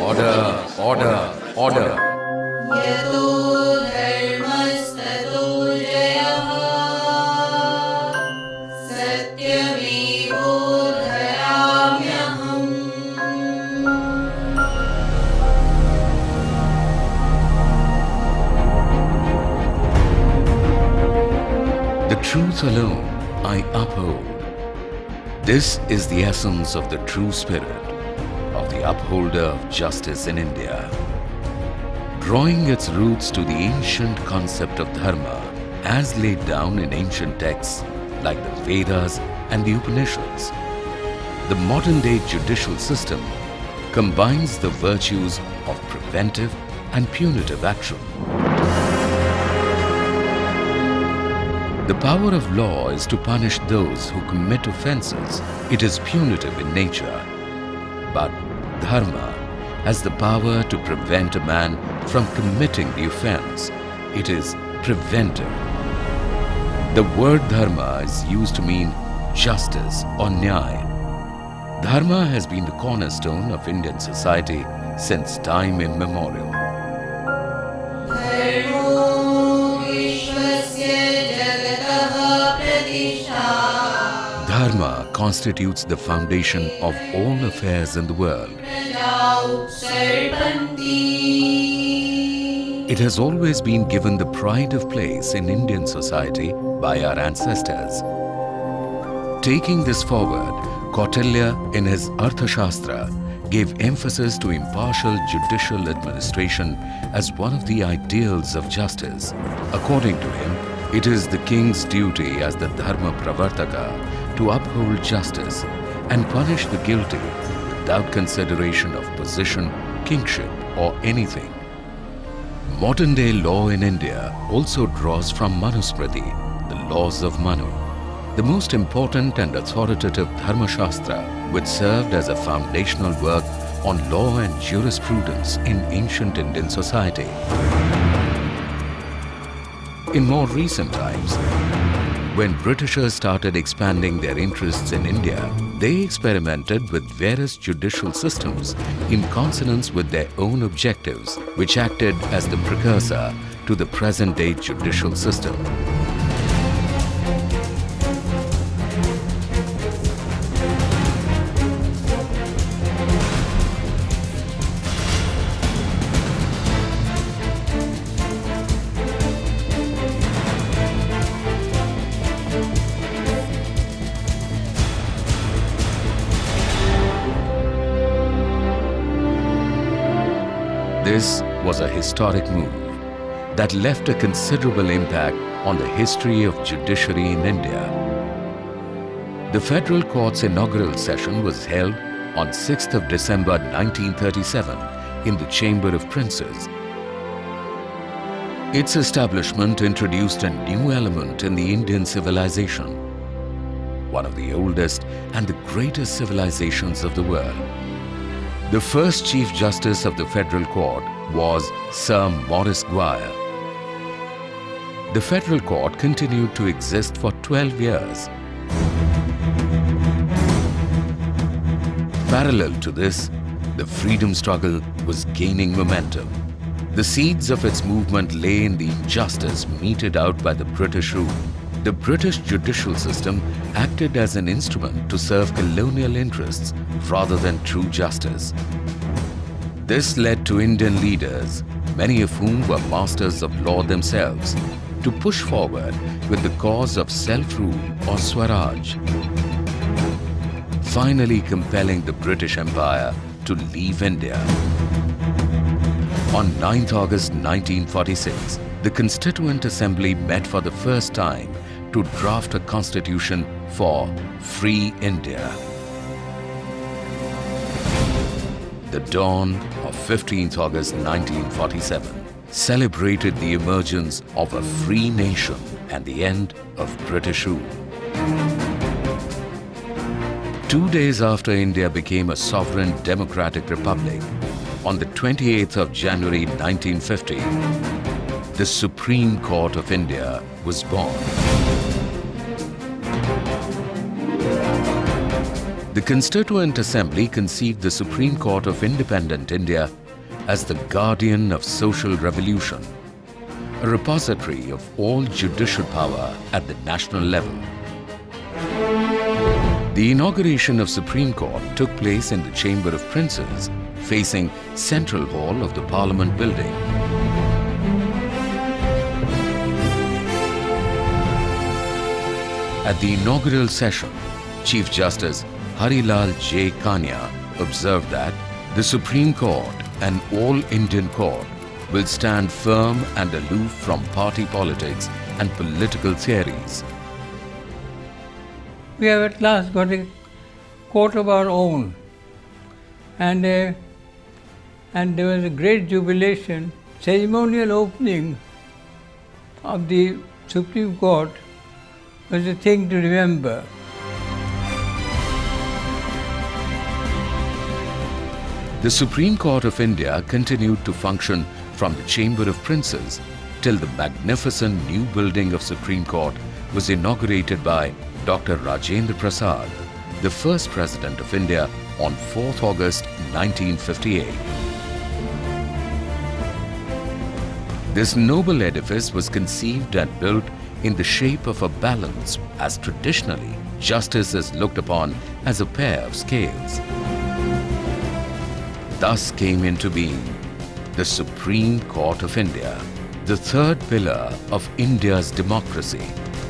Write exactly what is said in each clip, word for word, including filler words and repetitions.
Order, order, order. यतो धर्मस्ततो जयः सत्यमेवो धराम्यहम्। The truth alone I uphold. This is the essence of the true spirit of the upholder of justice in India. Drawing its roots to the ancient concept of dharma as laid down in ancient texts like the Vedas and the Upanishads, the modern-day judicial system combines the virtues of preventive and punitive action. The power of law is to punish those who commit offences. It is punitive in nature. But dharma has the power to prevent a man from committing the offence. It is preventive. The word dharma is used to mean justice or nyaya. Dharma has been the cornerstone of Indian society since time immemorial. Dharma constitutes the foundation of all affairs in the world. It has always been given the pride of place in Indian society by our ancestors. Taking this forward, Kautilya in his Arthashastra gave emphasis to impartial judicial administration as one of the ideals of justice. According to him, it is the king's duty as the Dharma Pravartaka to uphold justice and punish the guilty without consideration of position, kingship or anything. Modern-day law in India also draws from Manusmriti, the laws of Manu, the most important and authoritative Dharma Shastra, which served as a foundational work on law and jurisprudence in ancient Indian society. In more recent times, when Britishers started expanding their interests in India, they experimented with various judicial systems in consonance with their own objectives, which acted as the precursor to the present-day judicial system. This was a historic move that left a considerable impact on the history of judiciary in India. The Federal Court's inaugural session was held on sixth of December nineteen thirty-seven in the Chamber of Princes. Its establishment introduced a new element in the Indian civilization, one of the oldest and the greatest civilizations of the world. The first Chief Justice of the Federal Court was Sir Maurice Guire. The Federal Court continued to exist for twelve years. Parallel to this, the freedom struggle was gaining momentum. The seeds of its movement lay in the injustice meted out by the British rule. The British judicial system acted as an instrument to serve colonial interests rather than true justice. This led to Indian leaders, many of whom were masters of law themselves, to push forward with the cause of self-rule or Swaraj, finally compelling the British Empire to leave India. On ninth August nineteen forty-six, the Constituent Assembly met for the first time to draft a constitution for Free India. The dawn of fifteenth August nineteen forty-seven celebrated the emergence of a free nation and the end of British rule. Two days after India became a sovereign democratic republic, on the twenty-eighth of January nineteen fifty, the Supreme Court of India was born. The Constituent Assembly conceived the Supreme Court of Independent India as the guardian of social revolution, a repository of all judicial power at the national level. The inauguration of Supreme Court took place in the Chamber of Princes, facing Central Hall of the Parliament building. At the inaugural session, Chief Justice Harilal J. Kania observed that the Supreme Court, an all-Indian court, will stand firm and aloof from party politics and political theories. We have at last got a court of our own, and uh, and there was a great jubilation. Ceremonial opening of the Supreme Court was a thing to remember. The Supreme Court of India continued to function from the Chamber of Princes till the magnificent new building of Supreme Court was inaugurated by Doctor Rajendra Prasad, the first President of India, on fourth August nineteen fifty-eight. This noble edifice was conceived and built in the shape of a balance, as traditionally justice is looked upon as a pair of scales. Thus came into being the Supreme Court of India, the third pillar of India's democracy.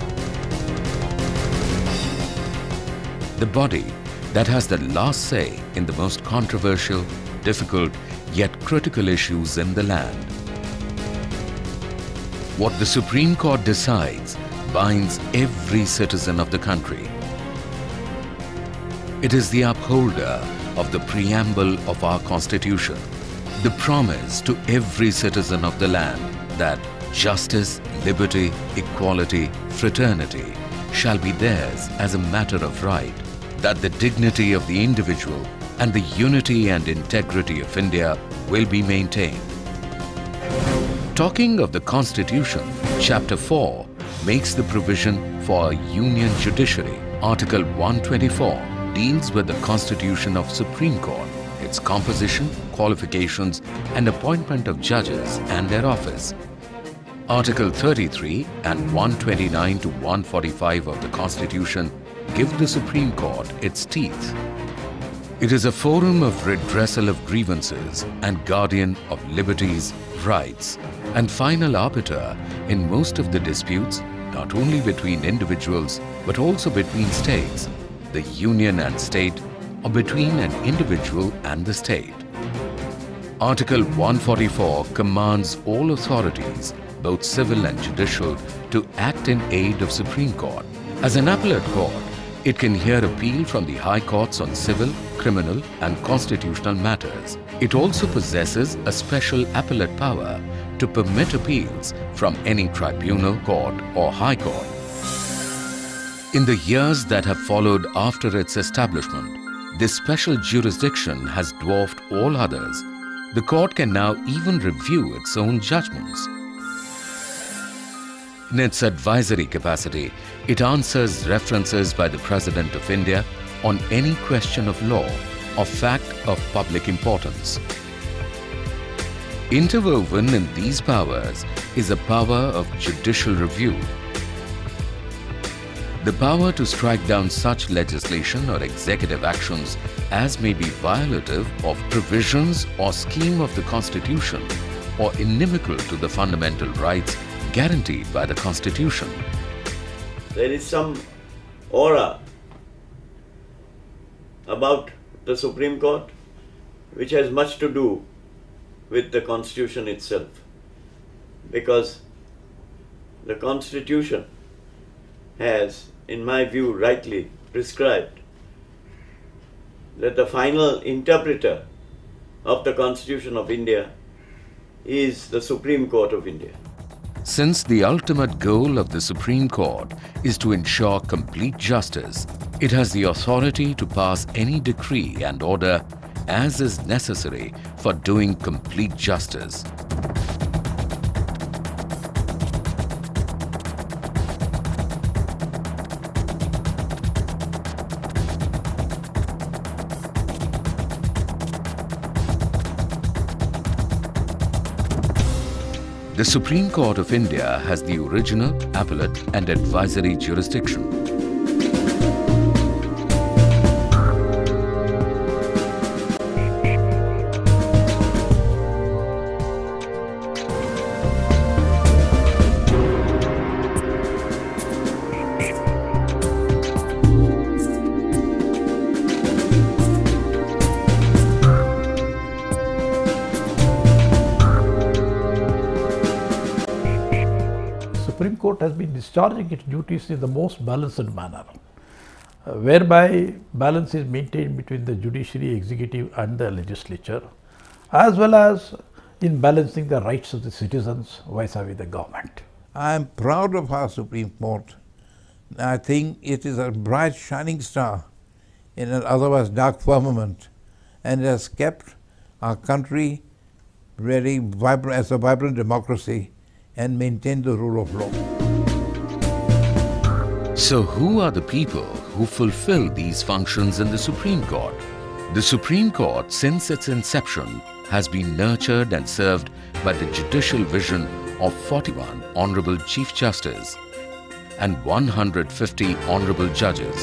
The body that has the last say in the most controversial, difficult, yet critical issues in the land. What the Supreme Court decides binds every citizen of the country. It is the upholder of the preamble of our Constitution, the promise to every citizen of the land that justice, liberty, equality, fraternity shall be theirs as a matter of right, that the dignity of the individual and the unity and integrity of India will be maintained. Talking of the Constitution, Chapter four makes the provision for a union judiciary. Article one twenty-four deals with the Constitution of Supreme Court, its composition, qualifications and appointment of judges and their office. Article thirty-three and one twenty-nine to one forty-five of the Constitution give the Supreme Court its teeth. It is a forum of redressal of grievances and guardian of liberties, rights, and final arbiter in most of the disputes, not only between individuals but also between states, the union and state, or between an individual and the state. Article one forty-four commands all authorities, both civil and judicial, to act in aid of Supreme Court. As an appellate court, it can hear appeal from the high courts on civil, criminal and constitutional matters. It also possesses a special appellate power to permit appeals from any tribunal, court or high court. In the years that have followed after its establishment, this special jurisdiction has dwarfed all others. The court can now even review its own judgments. In its advisory capacity, it answers references by the President of India on any question of law or fact of public importance. Interwoven in these powers is a power of judicial review. The power to strike down such legislation or executive actions as may be violative of provisions or scheme of the Constitution or inimical to the fundamental rights guaranteed by the Constitution. There is some aura about the Supreme Court which has much to do with the Constitution itself, because the Constitution has, in my view, rightly prescribed that the final interpreter of the Constitution of India is the Supreme Court of India. Since the ultimate goal of the Supreme Court is to ensure complete justice, it has the authority to pass any decree and order as is necessary for doing complete justice. The Supreme Court of India has the original, appellate and advisory jurisdiction. Supreme Court has been discharging its duties in the most balanced manner, uh, whereby balance is maintained between the judiciary, executive and the legislature, as well as in balancing the rights of the citizens vis-a-vis the government. I am proud of our Supreme Court. I think it is a bright shining star in an otherwise dark firmament, and it has kept our country very vibrant as a vibrant democracy and maintain the rule of law. So who are the people who fulfill these functions in the Supreme Court? The Supreme Court, since its inception, has been nurtured and served by the judicial vision of forty-one Honorable Chief Justice and one hundred fifty Honorable Judges.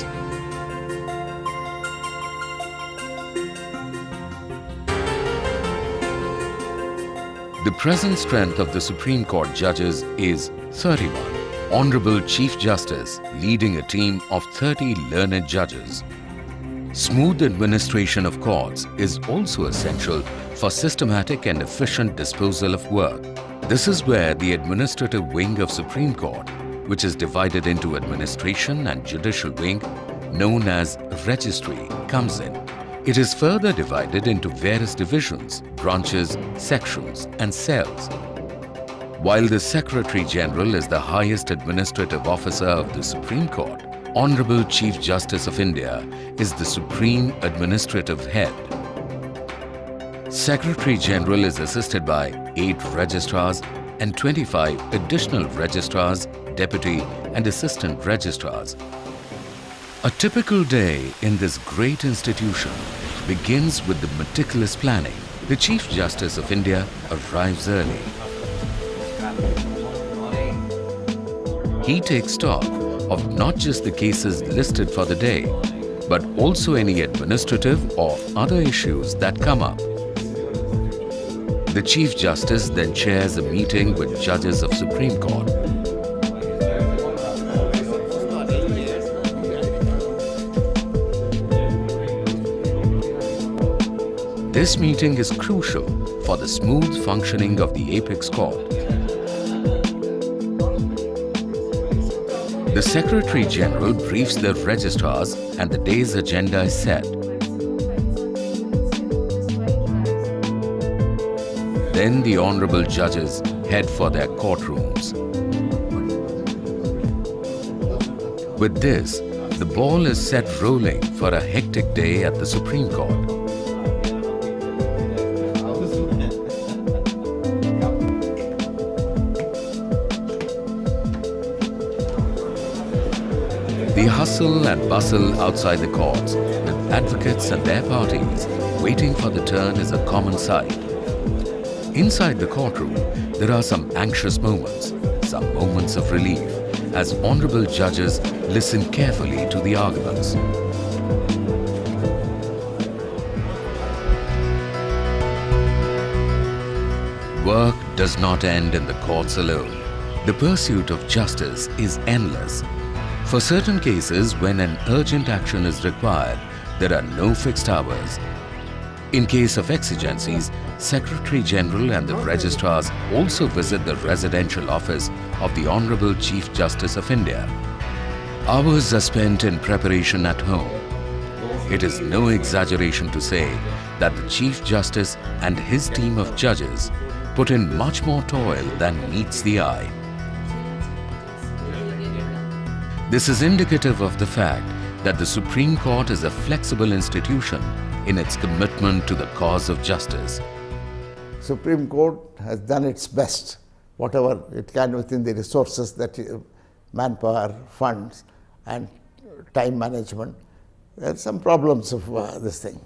The present strength of the Supreme Court judges is thirty-one. Honorable Chief Justice leading a team of thirty learned judges. Smooth administration of courts is also essential for systematic and efficient disposal of work. This is where the administrative wing of Supreme Court, which is divided into administration and judicial wing, known as registry, comes in. It is further divided into various divisions, branches, sections and cells. While the Secretary General is the highest administrative officer of the Supreme Court, Honorable Chief Justice of India is the Supreme Administrative Head. Secretary General is assisted by eight registrars and twenty-five additional registrars, deputy and assistant registrars. A typical day in this great institution begins with the meticulous planning. The Chief Justice of India arrives early. He takes stock of not just the cases listed for the day, but also any administrative or other issues that come up. The Chief Justice then chairs a meeting with judges of Supreme Court. This meeting is crucial for the smooth functioning of the Apex Court. The Secretary General briefs the registrars and the day's agenda is set. Then the honorable judges head for their courtrooms. With this, the ball is set rolling for a hectic day at the Supreme Court. The hustle and bustle outside the courts, with advocates and their parties waiting for the turn, is a common sight. Inside the courtroom, there are some anxious moments, some moments of relief, as honorable judges listen carefully to the arguments. Work does not end in the courts alone. The pursuit of justice is endless. For certain cases, when an urgent action is required, there are no fixed hours. In case of exigencies, Secretary General and the registrars also visit the residential office of the Honorable Chief Justice of India. Hours are spent in preparation at home. It is no exaggeration to say that the Chief Justice and his team of judges put in much more toil than meets the eye. This is indicative of the fact that the Supreme Court is a flexible institution in its commitment to the cause of justice. Supreme Court has done its best, whatever it can within the resources that uh, manpower, funds and time management. There are some problems of uh, this thing.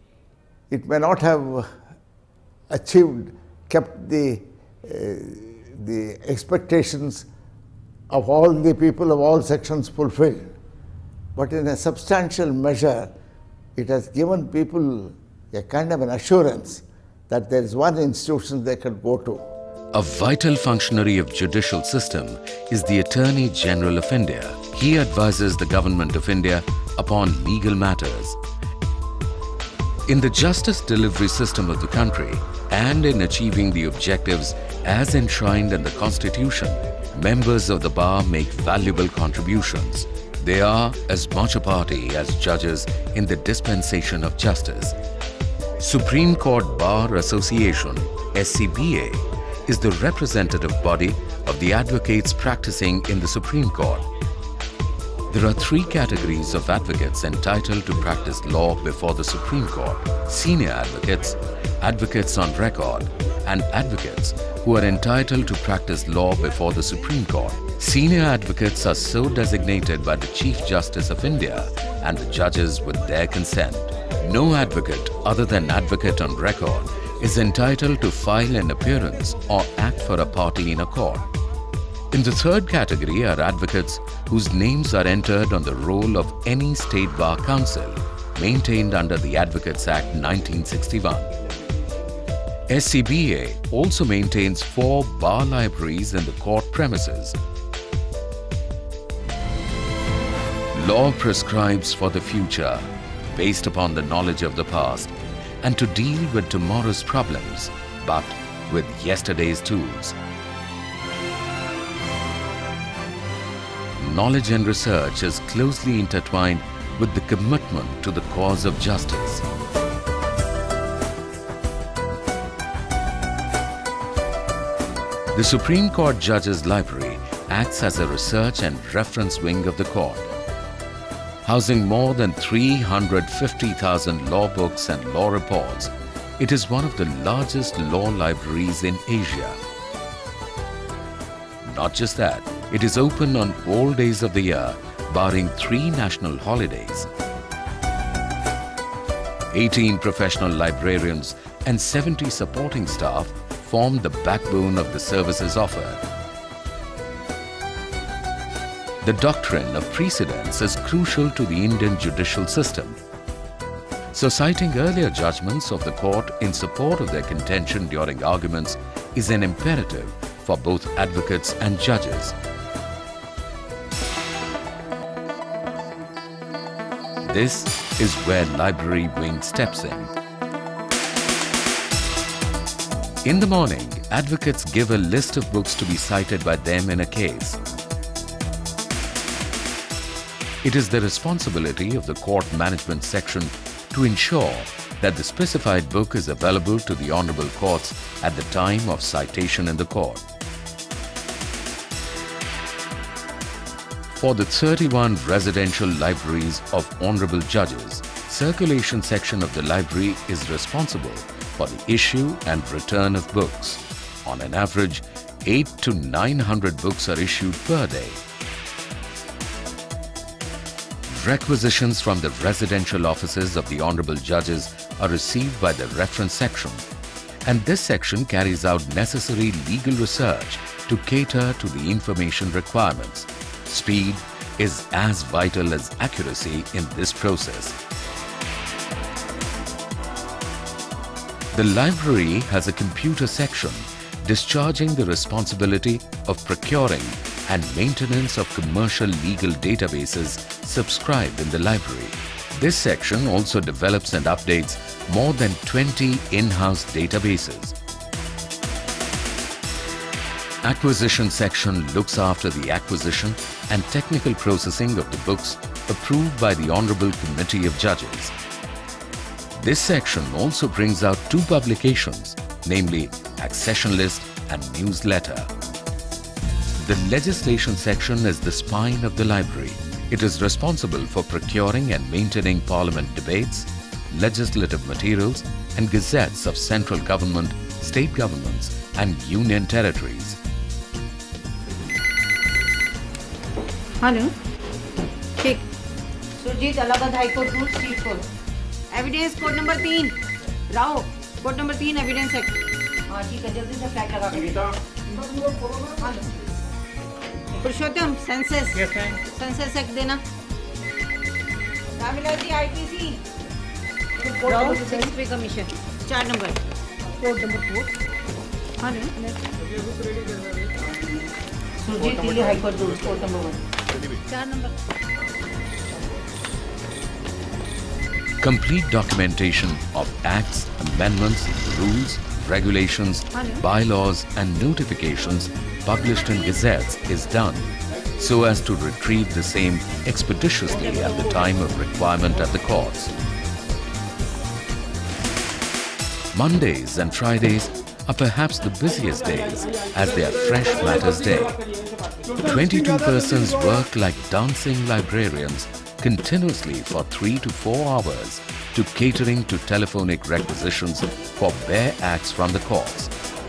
It may not have achieved, kept the uh, the expectations of all the people of all sections fulfilled. But in a substantial measure, it has given people a kind of an assurance that there is one institution they can go to. A vital functionary of judicial system is the Attorney General of India. He advises the Government of India upon legal matters. In the justice delivery system of the country and in achieving the objectives as enshrined in the Constitution, members of the bar make valuable contributions. They are as much a party as judges in the dispensation of justice. Supreme Court Bar Association, S C B A, is the representative body of the advocates practicing in the Supreme Court. There are three categories of advocates entitled to practice law before the Supreme Court: senior advocates, advocates on record, and advocates who are entitled to practice law before the Supreme Court. Senior advocates are so designated by the Chief Justice of India and the judges with their consent. No advocate other than advocate on record is entitled to file an appearance or act for a party in a court. In the third category are advocates whose names are entered on the roll of any state bar council maintained under the Advocates Act nineteen sixty-one. S C B A also maintains four bar libraries in the court premises. Law prescribes for the future based upon the knowledge of the past and to deal with tomorrow's problems, but with yesterday's tools. Knowledge and research is closely intertwined with the commitment to the cause of justice. The Supreme Court Judges Library acts as a research and reference wing of the court. Housing more than three hundred fifty thousand law books and law reports, it is one of the largest law libraries in Asia. Not just that, it is open on all days of the year, barring three national holidays. eighteen professional librarians and seventy supporting staff form the backbone of the services offered. The doctrine of precedence is crucial to the Indian judicial system. So citing earlier judgments of the court in support of their contention during arguments is an imperative for both advocates and judges. This is where Library Wing steps in. In the morning, advocates give a list of books to be cited by them in a case. It is the responsibility of the court management section to ensure that the specified book is available to the honorable courts at the time of citation in the court. For the thirty-one residential libraries of honorable judges, circulation section of the library is responsible for the issue and return of books. On an average, eight to nine hundred books are issued per day. Requisitions from the residential offices of the honorable judges are received by the reference section, and this section carries out necessary legal research to cater to the information requirements. Speed is as vital as accuracy in this process. The library has a computer section discharging the responsibility of procuring and maintenance of commercial legal databases subscribed in the library. This section also develops and updates more than twenty in-house databases. Acquisition section looks after the acquisition and technical processing of the books approved by the Honorable Committee of Judges. This section also brings out two publications, namely Accession List and Newsletter. The legislation section is the spine of the library. It is responsible for procuring and maintaining parliament debates, legislative materials and gazettes of central government, state governments and union territories. Hello ठीक Surjit Allahabad high court rule sheet खोल evidence code number तीन Rao code number तीन evidence act हाँ ठीक है जल्दी से flag लगा के Purushottam census Yes, ma'am. Census act देना Ramlila ji IPC six pay commission चार नंबर Court number four. हाँ ना Surjit Delhi high court rules court number one चार number Complete documentation of acts, amendments, rules, regulations, bylaws and notifications published in gazettes is done so as to retrieve the same expeditiously at the time of requirement at the courts. Mondays and Fridays are perhaps the busiest days as they are Fresh Matters Day. twenty-two persons work like dancing librarians continuously for three to four hours to catering to telephonic requisitions for bare acts from the courts.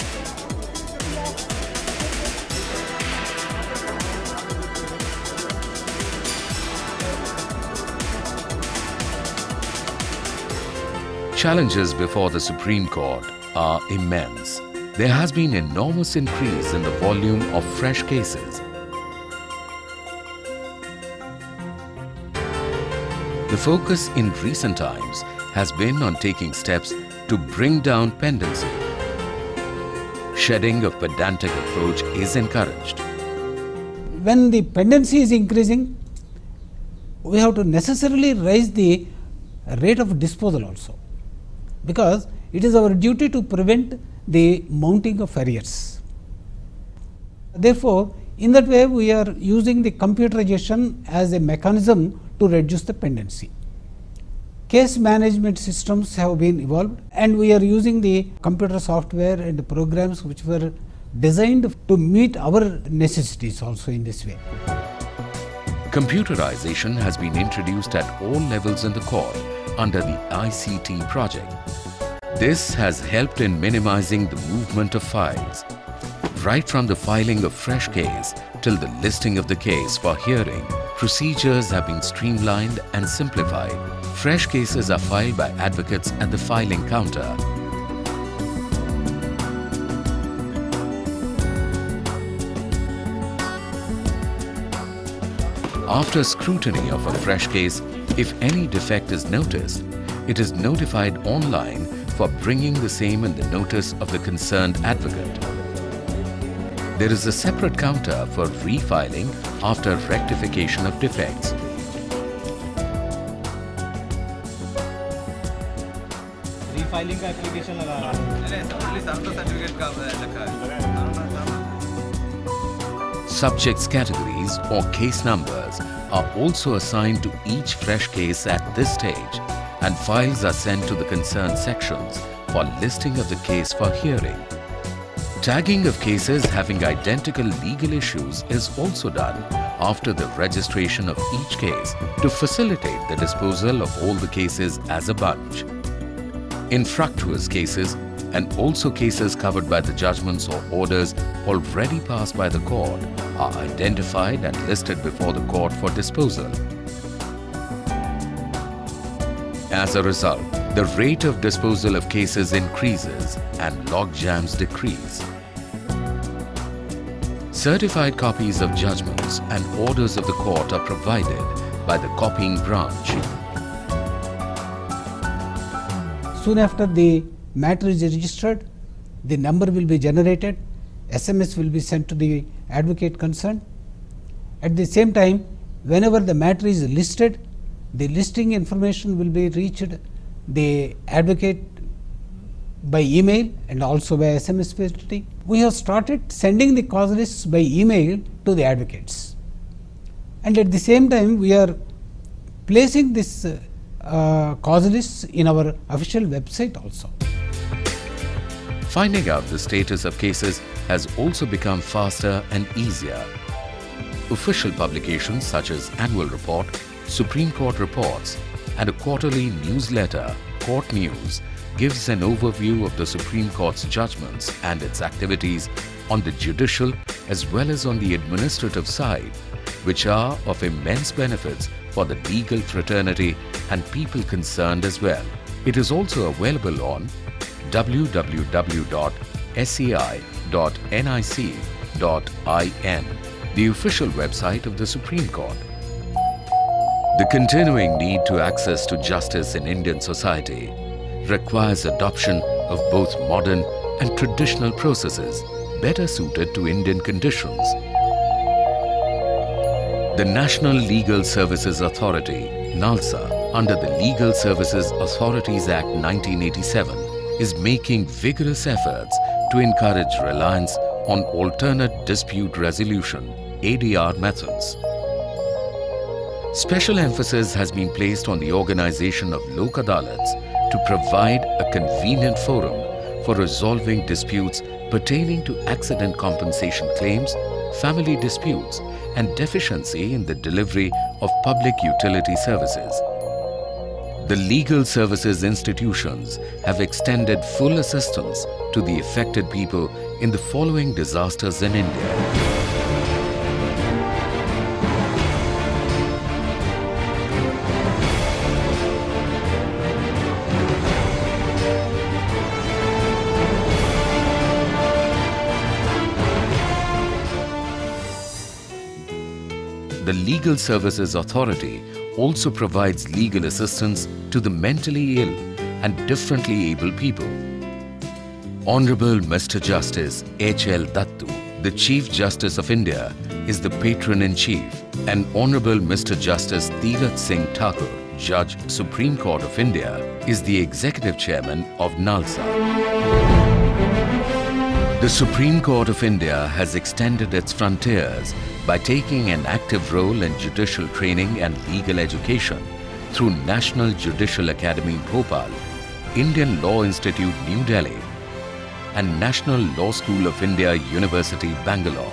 Challenges before the Supreme Court are immense. There has been enormous increase in the volume of fresh cases. The focus in recent times has been on taking steps to bring down pendency. Shedding of pedantic approach is encouraged. When the pendency is increasing, we have to necessarily raise the rate of disposal also, because it is our duty to prevent the mounting of arrears. Therefore, in that way we are using the computerization as a mechanism to reduce the pendency. Case management systems have been evolved and we are using the computer software and programs which were designed to meet our necessities also in this way. Computerization has been introduced at all levels in the court under the I C T project. This has helped in minimizing the movement of files. Right from the filing of fresh case till the listing of the case for hearing, procedures have been streamlined and simplified. Fresh cases are filed by advocates at the filing counter. After scrutiny of a fresh case, if any defect is noticed, it is notified online for bringing the same in the notice of the concerned advocate. There is a separate counter for refiling after rectification of defects. Refiling का application लगा रहा है। Subjects categories or case numbers are also assigned to each fresh case at this stage, and files are sent to the concerned sections for listing of the case for hearing. Tagging of cases having identical legal issues is also done after the registration of each case to facilitate the disposal of all the cases as a bunch. Infructuous cases and also cases covered by the judgments or orders already passed by the court are identified and listed before the court for disposal. As a result, the rate of disposal of cases increases and log jams decrease. Certified copies of judgments and orders of the court are provided by the copying branch. Soon after the matter is registered, the number will be generated, S M S will be sent to the advocate concerned. At the same time, whenever the matter is listed, the listing information will be reached the advocate by email and also by S M S facility. We have started sending the cause lists by email to the advocates, and at the same time we are placing this uh, uh, cause lists in our official website also. Finding out the status of cases has also become faster and easier. Official publications such as Annual Report, Supreme Court Reports and a quarterly newsletter, Court News, gives an overview of the Supreme Court's judgments and its activities on the judicial as well as on the administrative side, which are of immense benefits for the legal fraternity and people concerned as well. It is also available on w w w dot s c i dot n i c dot i n, the official website of the Supreme Court. The continuing need to access to justice in Indian society requires adoption of both modern and traditional processes better suited to Indian conditions. The National Legal Services Authority, NALSA, under the Legal Services Authorities Act nineteen eighty-seven, is making vigorous efforts to encourage reliance on alternate dispute resolution A D R methods. Special emphasis has been placed on the organization of Lok Adalats to provide a convenient forum for resolving disputes pertaining to accident compensation claims, family disputes, and deficiency in the delivery of public utility services. The legal services institutions have extended full assistance to the affected people in the following disasters in India. The Legal Services Authority also provides legal assistance to the mentally ill and differently able people. Honorable Mister Justice H L Dattu, the Chief Justice of India, is the Patron-in-Chief, and Honorable Mister Justice Tirath Singh Thakur, Judge, Supreme Court of India, is the Executive Chairman of NALSA. The Supreme Court of India has extended its frontiers by taking an active role in judicial training and legal education through National Judicial Academy, Bhopal, Indian Law Institute, New Delhi, and National Law School of India, University, Bangalore.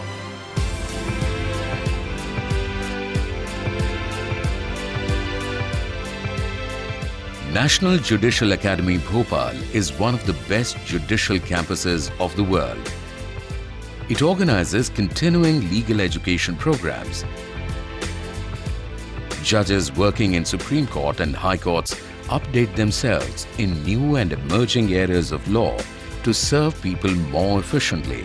National Judicial Academy, Bhopal is one of the best judicial campuses of the world. It organizes continuing legal education programs. Judges working in Supreme Court and High Courts update themselves in new and emerging areas of law to serve people more efficiently.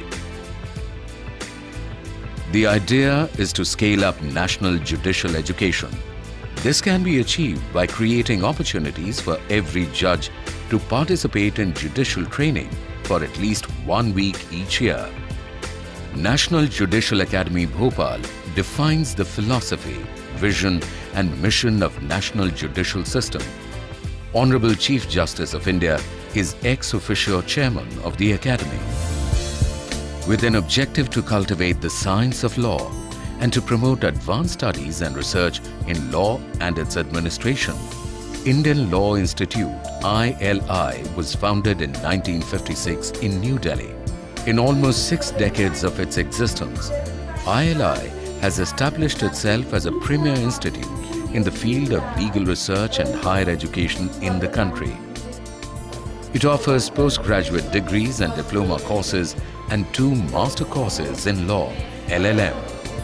The idea is to scale up national judicial education. This can be achieved by creating opportunities for every judge to participate in judicial training for at least one week each year. National Judicial Academy, Bhopal defines the philosophy, vision and mission of National Judicial System. Honorable Chief Justice of India is ex officio Chairman of the Academy. With an objective to cultivate the science of law and to promote advanced studies and research in law and its administration, Indian Law Institute I L I was founded in nineteen fifty-six in New Delhi. In almost six decades of its existence, I L I has established itself as a premier institute in the field of legal research and higher education in the country. It offers postgraduate degrees and diploma courses and two master courses in law, L L M.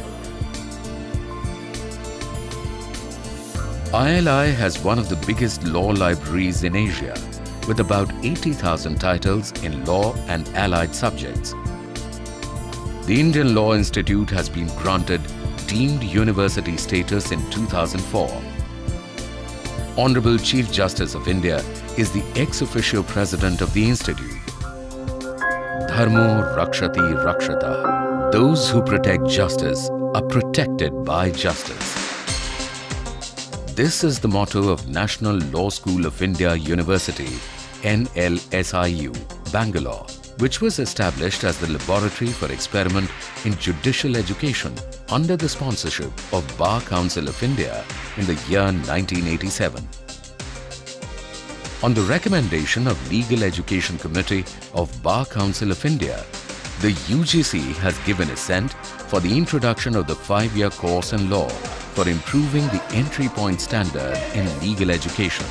I L I has one of the biggest law libraries in Asia, with about eighty thousand titles in law and allied subjects. The Indian Law Institute has been granted deemed university status in two thousand four. Honorable Chief Justice of India is the ex officio President of the Institute. Dharmo Rakshati Rakshata. Those who protect justice are protected by justice. This is the motto of National Law School of India University, N L S I U, Bangalore, which was established as the laboratory for experiment in judicial education under the sponsorship of Bar Council of India in the year nineteen eighty-seven. On the recommendation of Legal Education Committee of Bar Council of India, the U G C has given assent for the introduction of the five-year course in law for improving the entry point standard in legal education.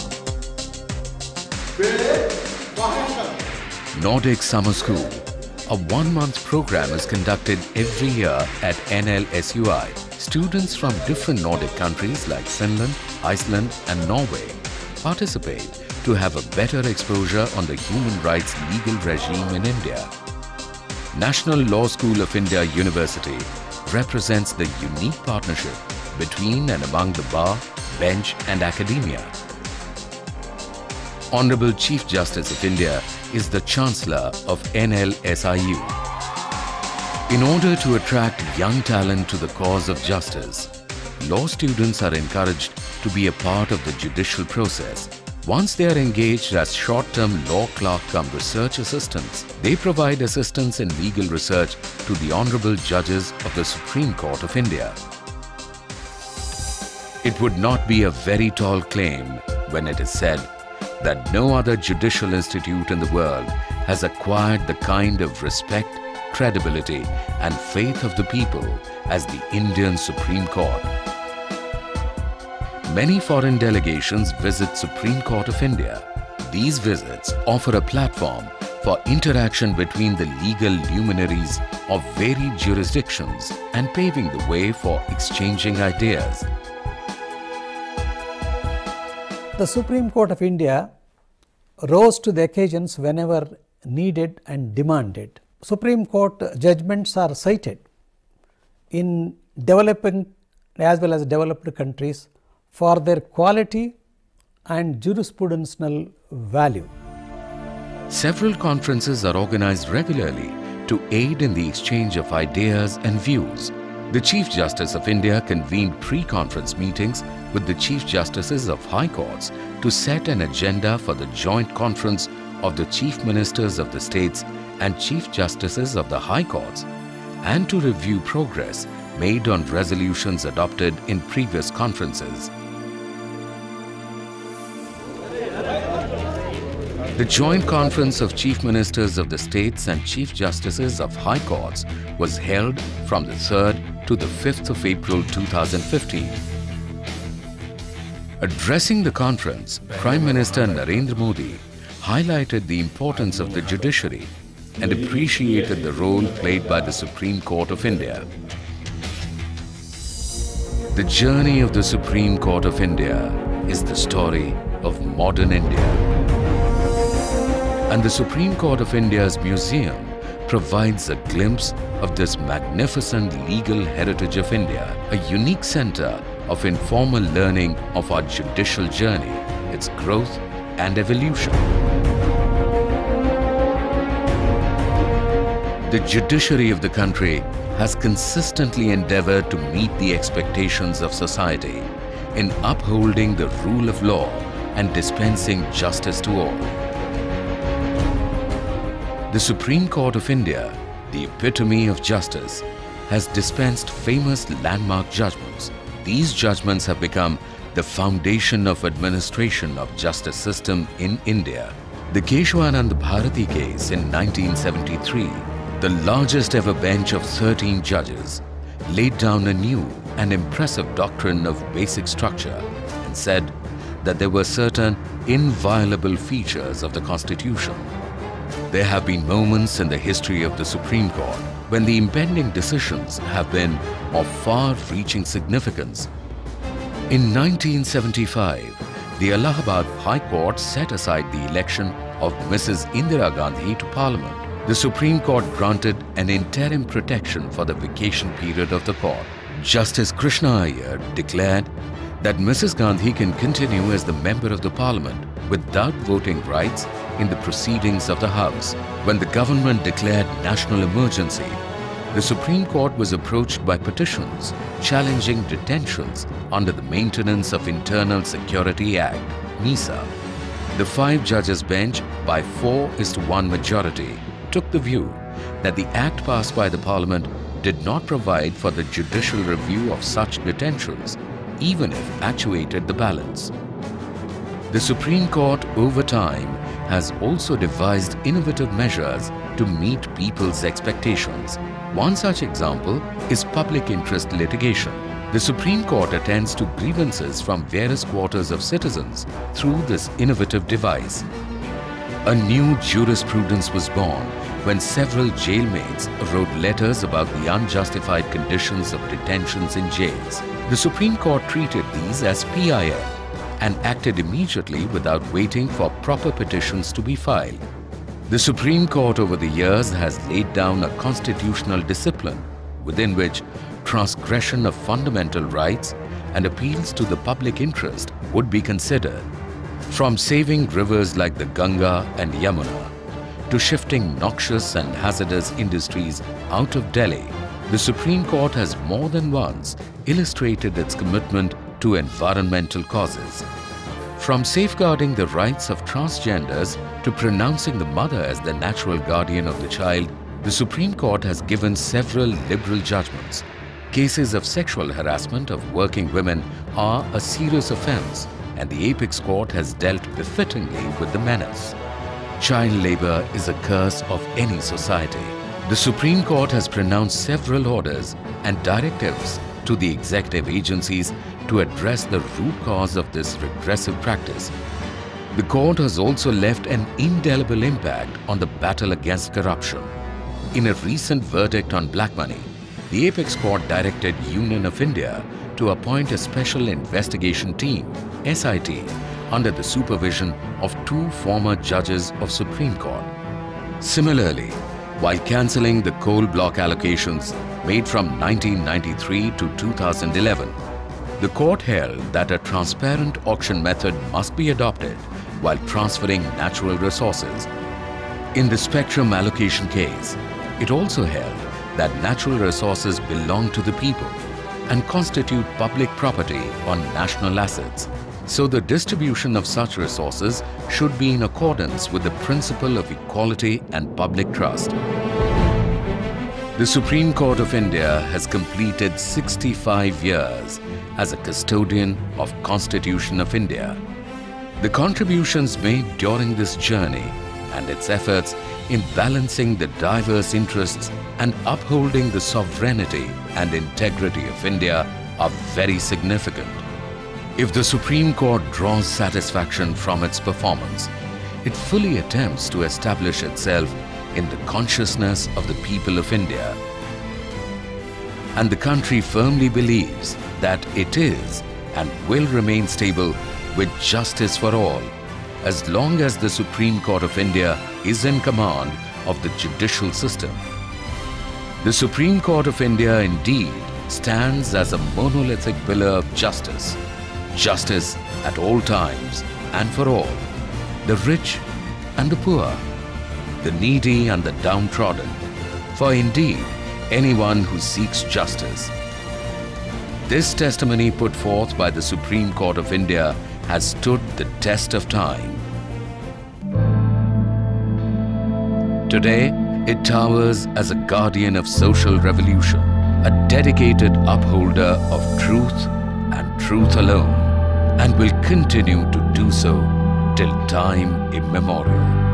Nordic Summer School, a one-month program is conducted every year at N L S U I. Students from different Nordic countries like Finland, Iceland and Norway participate to have a better exposure on the human rights legal regime in India. National Law School of India University represents the unique partnership between and among the bar, bench and academia. Honorable Chief Justice of India is the Chancellor of N L S I U. In order to attract young talent to the cause of justice, law students are encouraged to be a part of the judicial process. Once they are engaged as short-term law clerk cum research assistants, they provide assistance in legal research to the Honorable Judges of the Supreme Court of India. It would not be a very tall claim when it is said that no other judicial institute in the world has acquired the kind of respect, credibility and faith of the people as the Indian Supreme Court. Many foreign delegations visit Supreme Court of India. These visits offer a platform for interaction between the legal luminaries of varied jurisdictions and paving the way for exchanging ideas. The Supreme Court of India rose to the occasions whenever needed and demanded. Supreme Court judgments are cited in developing as well as developed countries for their quality and jurisprudential value. Several conferences are organized regularly to aid in the exchange of ideas and views. The Chief Justice of India convened pre-conference meetings with the Chief Justices of High Courts to set an agenda for the joint conference of the Chief Ministers of the states and Chief Justices of the High Courts, and to review progress made on resolutions adopted in previous conferences. The joint conference of Chief Ministers of the states and Chief Justices of High Courts was held from the third to the fifth of April two thousand fifteen. Addressing the conference, Prime Minister Narendra Modi highlighted the importance of the judiciary and appreciated the role played by the Supreme Court of India. The journey of the Supreme Court of India is the story of modern India. And the Supreme Court of India's museum provides a glimpse of this magnificent legal heritage of India, a unique center of informal learning of our judicial journey, its growth and evolution. The judiciary of the country has consistently endeavored to meet the expectations of society in upholding the rule of law and dispensing justice to all. The Supreme Court of India, the epitome of justice, has dispensed famous landmark judgments. These judgments have become the foundation of administration of justice system in India. The Keshwanand Bharati case in nineteen seventy-three, the largest ever bench of thirteen judges, laid down a new and impressive doctrine of basic structure and said that there were certain inviolable features of the Constitution. There have been moments in the history of the Supreme Court when the impending decisions have been of far-reaching significance. In nineteen seventy-five, the Allahabad High Court set aside the election of Missus Indira Gandhi to Parliament. The Supreme Court granted an interim protection for the vacation period of the court. Justice Krishna Iyer declared that Missus Gandhi can continue as the member of the Parliament without voting rights in the proceedings of the House. When the government declared national emergency, the Supreme Court was approached by petitions challenging detentions under the Maintenance of Internal Security Act, MISA. The five judges bench, by four is to one majority, took the view that the act passed by the Parliament did not provide for the judicial review of such detentions, even if actuated the balance. The Supreme Court over time has also devised innovative measures to meet people's expectations. One such example is public interest litigation. The Supreme Court attends to grievances from various quarters of citizens through this innovative device. A new jurisprudence was born when several jailmates wrote letters about the unjustified conditions of detentions in jails. The Supreme Court treated these as P I L and acted immediately without waiting for proper petitions to be filed. The Supreme Court over the years has laid down a constitutional discipline within which transgression of fundamental rights and appeals to the public interest would be considered. From saving rivers like the Ganga and Yamuna to shifting noxious and hazardous industries out of Delhi, the Supreme Court has more than once illustrated its commitment to environmental causes. From safeguarding the rights of transgenders to pronouncing the mother as the natural guardian of the child, the Supreme Court has given several liberal judgments. Cases of sexual harassment of working women are a serious offence, and the Apex Court has dealt befittingly with the menace. Child labour is a curse of any society. The Supreme Court has pronounced several orders and directives to the executive agencies to address the root cause of this regressive practice. The court has also left an indelible impact on the battle against corruption. In a recent verdict on black money, the Apex Court directed Union of India to appoint a special investigation team, S I T, under the supervision of two former judges of Supreme Court. Similarly, while cancelling the coal block allocations made from nineteen ninety-three to two thousand eleven, the court held that a transparent auction method must be adopted while transferring natural resources. In the spectrum allocation case, it also held that natural resources belong to the people and constitute public property on national assets. So the distribution of such resources should be in accordance with the principle of equality and public trust. The Supreme Court of India has completed sixty-five years as a custodian of Constitution of India. The contributions made during this journey and its efforts in balancing the diverse interests and upholding the sovereignty and integrity of India are very significant. If the Supreme Court draws satisfaction from its performance, it fully attempts to establish itself in the consciousness of the people of India. And the country firmly believes that it is and will remain stable with justice for all, as long as the Supreme Court of India is in command of the judicial system. The Supreme Court of India indeed stands as a monolithic pillar of justice. Justice at all times and for all, the rich and the poor, the needy and the downtrodden, for indeed anyone who seeks justice. This testimony put forth by the Supreme Court of India has stood the test of time. Today, it towers as a guardian of social revolution, a dedicated upholder of truth and truth alone, and will continue to do so till time immemorial.